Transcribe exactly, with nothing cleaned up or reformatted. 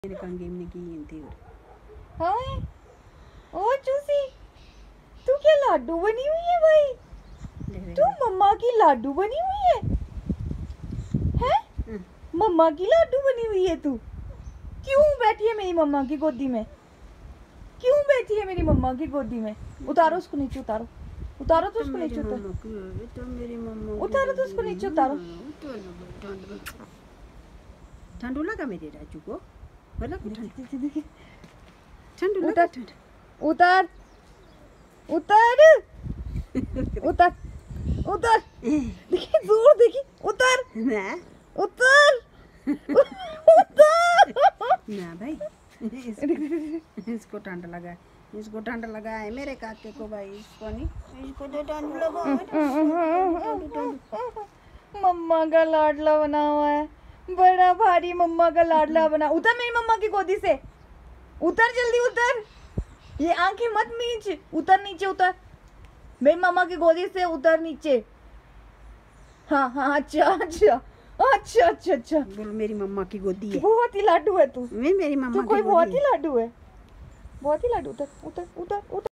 हाँ ओ चूसी, तू क्या लाडू बनी हुई है भाई? तू मम्मा की लाडू बनी हुई है? हैं? मम्मा की लाडू बनी हुई है तू? क्यों बैठी है मेरी मम्मा की गोदी में? क्यों बैठी है मेरी मम्मा की गोदी में? उतारो उसको नीचे, उतारो उतारो तो उसको नीचे उतारो, उतारो तो उसको नीचे उतारो। ठंडू लगा मेरे राजू को, उतार उतार उतार उतार उतार, देखिए जोर, देखिए उतार उतार उतार ना भाई। इसको ठंड लगा, इसको ठंड लगा है मेरे काके को भाई, इसको नहीं, इसको तो ठंड लगा। मम्मा का लाडला बना हुआ है, बड़ा भारी मम्मा का लाडला बना। उतर मेरी मम्मा की गोदी से, उतर जल्दी उतर, ये आंखें मत मीच, उतर नीचे उतर मेरी मम्मा की गोदी से, उतर नीचे। हाँ हाँ अच्छा अच्छा अच्छा अच्छा अच्छा, बोल मेरी मम्मा की गोदी है। बहुत ही लाडू है तू, मैं मेरी मम्मा तू कोई बहुत ही लाडू है, बहुत ही लाडू। उतर उतर उतर उतर।